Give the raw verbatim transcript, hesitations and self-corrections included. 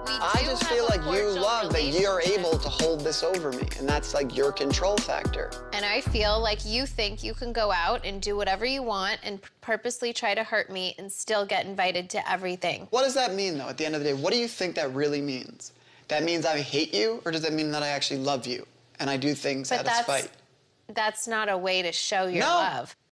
We I do just have feel a like you cordial love that you're relationship. able to hold this over me, and that's like your control factor. And I feel like you think you can go out and do whatever you want and purposely try to hurt me and still get invited to everything. What does that mean, though, at the end of the day? What do you think that really means? That means I hate you, or does that mean that I actually love you and I do things But out of that's, spite? that's not a way to show your No. love.